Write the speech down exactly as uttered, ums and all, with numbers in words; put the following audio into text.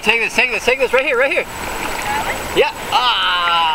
take this, take this, take this right here, right here. Yeah. Ah.